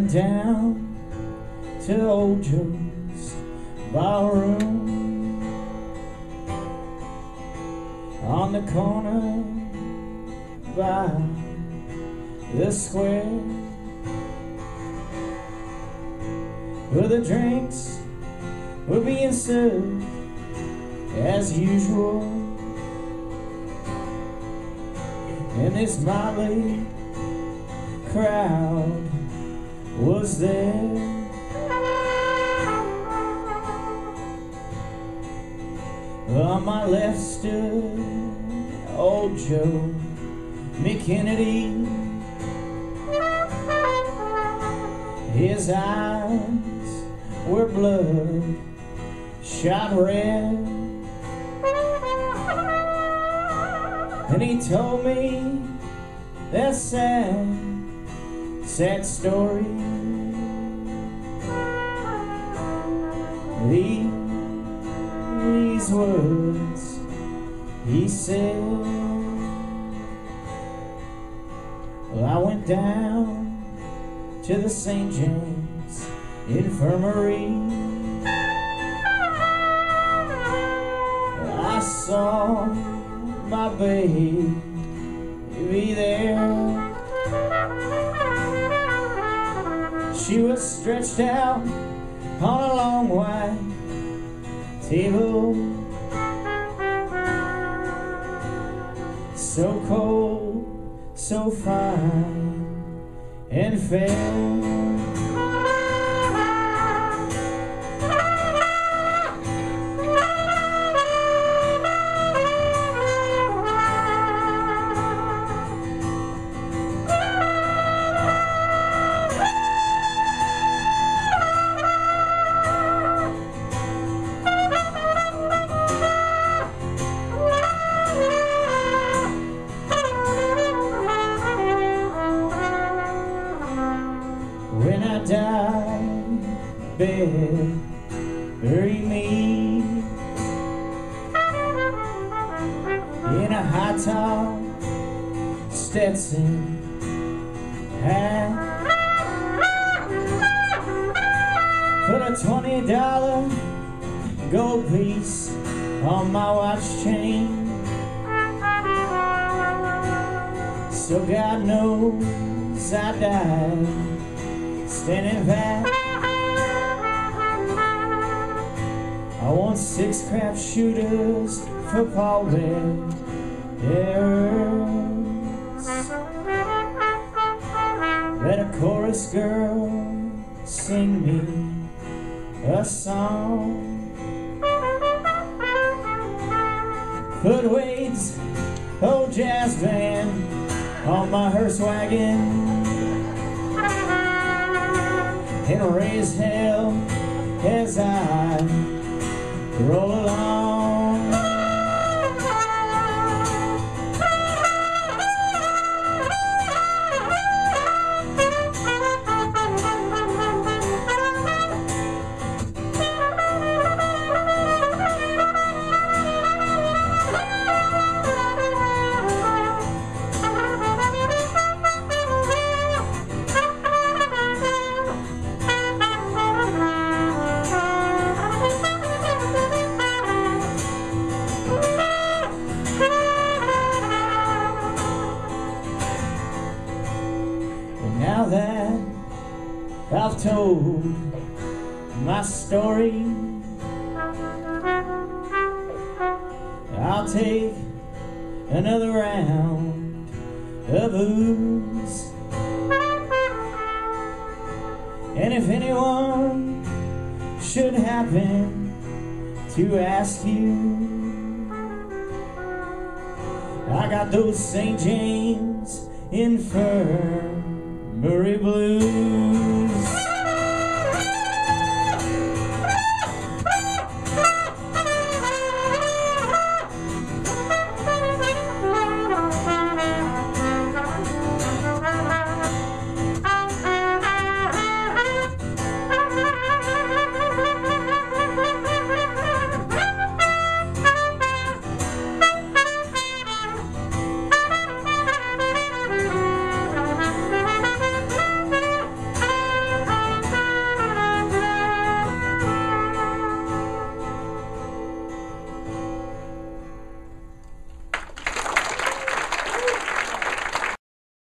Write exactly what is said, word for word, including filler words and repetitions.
went down to old Joe's ballroom on the corner by the square, where the drinks were being served as usual, and this motley crowd was there. On my left stood old Joe McKennedy. His eyes were blood shot red, and he told me that sad, sad story. These, these words he said. Well, I went down to the Saint James Infirmary. I saw my baby there. She was stretched out on a long white table, so cold, so fine and fair. When I die, bed, bury me in a high top Stetson hat. Put a twenty dollar gold piece on my watch chain, so God knows I died standing back. I want six crap shooters for pallbearers. Let a chorus girl sing me a song. Put Wade's old jazz band on my hearse wagon, and raise hell as I roll along. Now that I've told my story, I'll take another round of booze. And if anyone should happen to ask you, I got those Saint James Infirmary blues.